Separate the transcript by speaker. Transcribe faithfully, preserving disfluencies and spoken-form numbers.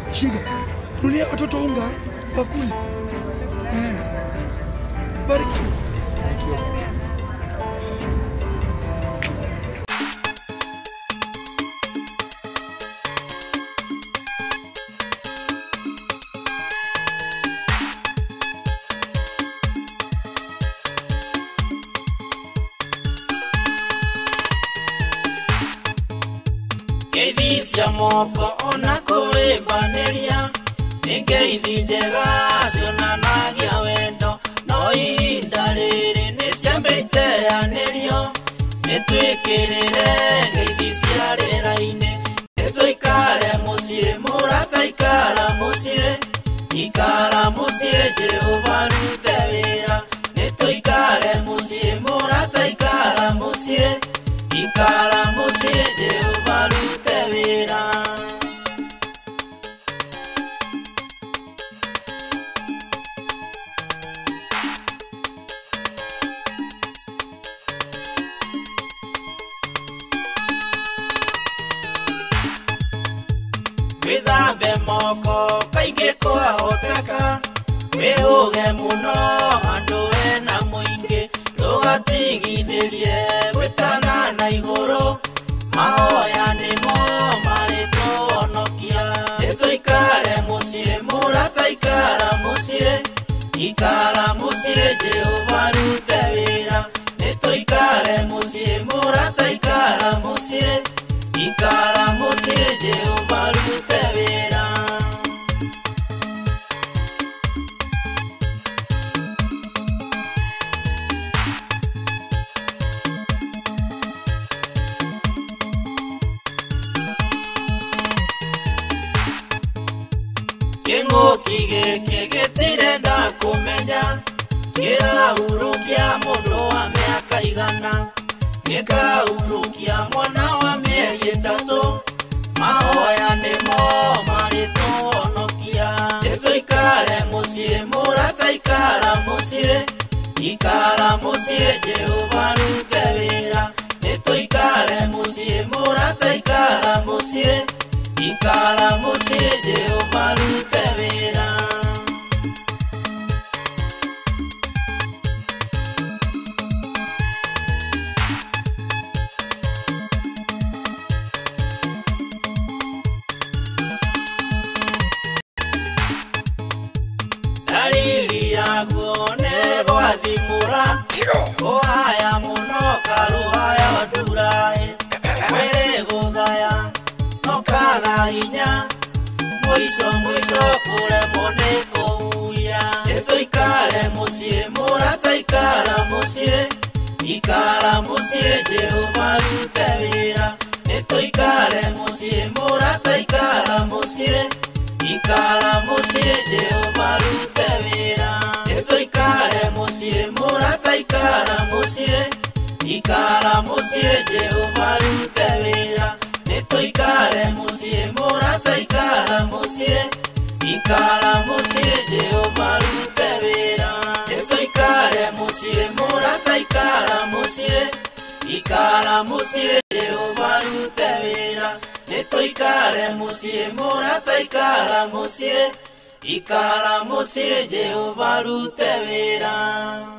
Speaker 1: Shika. Nulia watoto unga wakule. Eh. Bariki.
Speaker 2: Ngeithi cia moko ona kuimbaneria ngeithi njega cionanagia wendo no ihinda riri niciambite anerio nitwikirire ngeithi cia rĩera-inĩ nitũikare muciĩ mũrata ikara muciĩ ikara muciĩ Jehova rute wĩra nitũikare muciĩ mũrata ikara muciĩ ikara muciĩ Jehova rute wĩra. Wĩthambe moko kaingĩ kwahoteka wĩhũge mũno handũ hena mũingĩ ndũgatigithĩrie gwĩtana na igũrũ mahoya nĩmo marĩtũhonokia nĩtũikare muciĩ mũrata ikara muciĩ ikara muciĩ Jehova rute wĩra nĩtũikare muciĩ mũrata ikara muciĩ ikara muciĩ Jehova rute wĩra. Kĩng'ũki gĩkĩ gĩtirenda kũmenya kĩrahurukia mũndũ wa mĩaka igana gĩkahurukia mwana wa mĩeri ĩtatũ mahoya nĩmo marĩtũhonokia nĩtũikare muciĩ mũrata ikara muciĩ ikara muciĩ Jehova rute wĩra nĩtũikare muciĩ mũrata ikara muciĩ ikara muciĩ Jehova rute wĩra. Dalili yaguo nĩ gwathimũra kũhaya mũno karũhaya nduraĩ mwĩrĩ gũthaya no kaga hinya mũico mũico kũremwo nĩ kũhuhia nĩtũikare muciĩ mũrata ikara muciĩ ikara muciĩ Jehova rute wĩra nĩtũikare muciĩ mũrata ikara muciĩ ikara muciĩ Jehova rute wĩra nĩtũikare muciĩ mũrata ikara muciĩ ikara muciĩ Jehova rute wĩra nĩtũikare muciĩ mũrata ikara muciĩ ikara muciĩ Jehova rute wĩra nĩtũikare muciĩ mũrata ikara muciĩ ikara muciĩ Jehova rute wĩra nĩtũikare muciĩ mũrata ikara muciĩ ikara muciĩ Jehova rute wĩra.